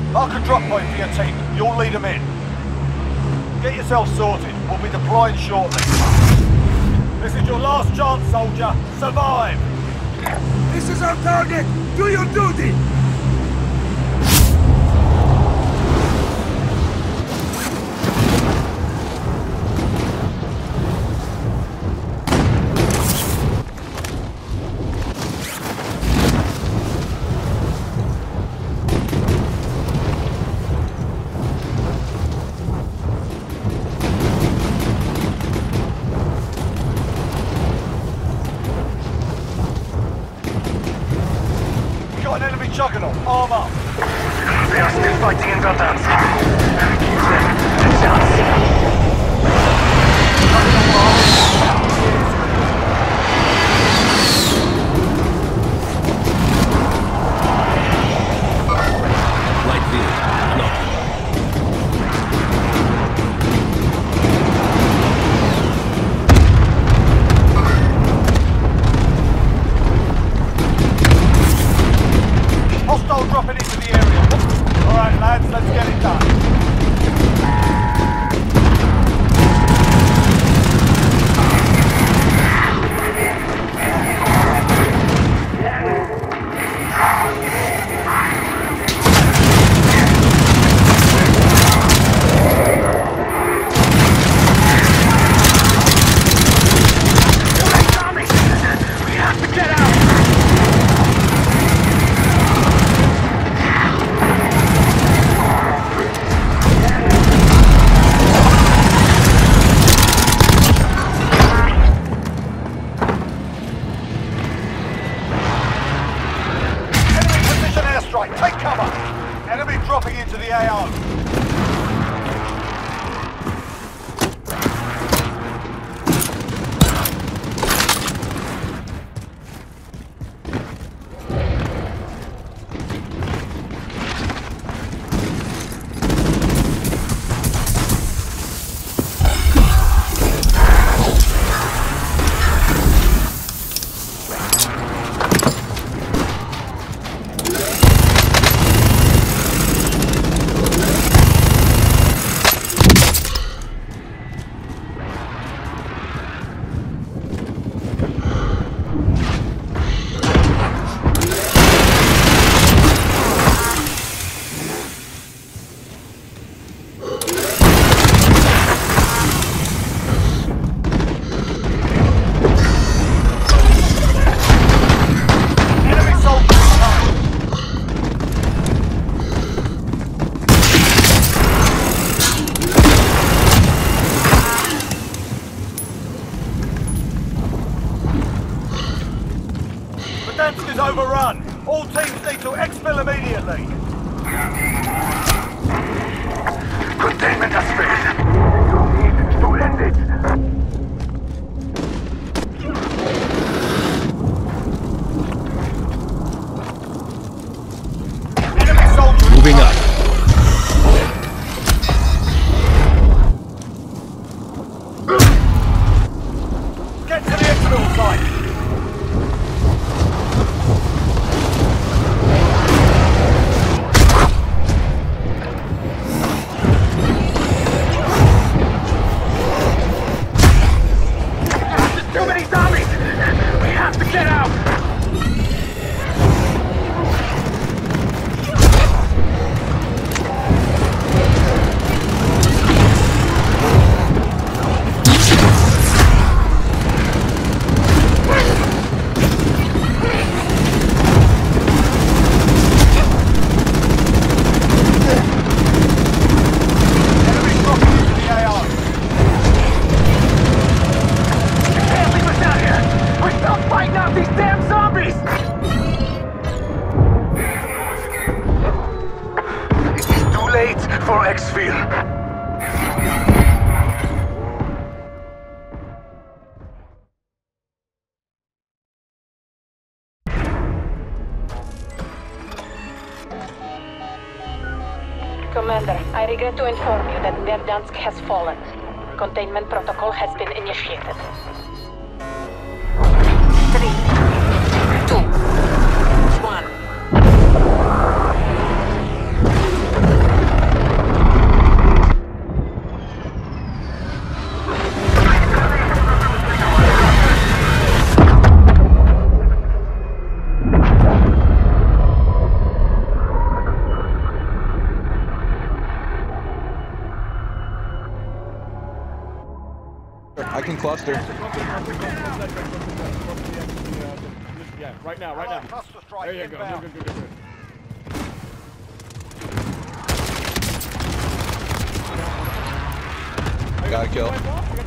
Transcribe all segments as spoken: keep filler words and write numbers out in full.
Mark a drop point for your team. You'll lead them in. Get yourself sorted. We'll be deploying shortly. This is your last chance, soldier. Survive! This is our target! Do your duty! Juggernaut, arm up. They are still fighting in Verdansk. Give them a chance. Light vehicle, no. Hostile dropping into the area. Alright lads, let's get it done. We have to get out! Take cover! Enemy dropping into the A O. Verdansk is overrun. All teams need to exfil immediately. Containment has failed. You need to end it. Enemy soldiers Moving up. Get to the exfil site. For exfil. Commander, I regret to inform you that Verdansk has fallen. Containment protocol has been initiated. Three, two, one. Looking cluster. Yeah, right now, right now. Cluster strike There you go. inbound. Good, good, good, good. Got a kill.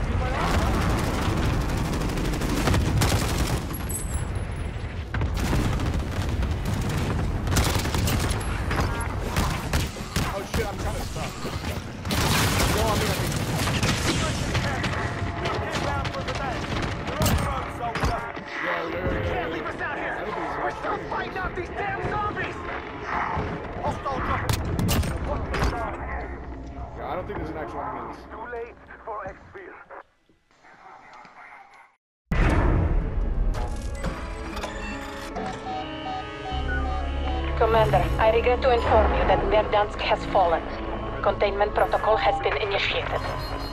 Oh shit, I'm kind of stuck. No, I mean, I mean. Inbound from the back. You're on your own, soldier. Yo, yo, yo, yo, yo. Can't leave us out here! We're still fighting off these damn zombies! Hostile dropping. Yeah, I don't think there's an actual enemy in this. Too late for exfil. Commander, I regret to inform you that Verdansk has fallen. Containment protocol has been initiated.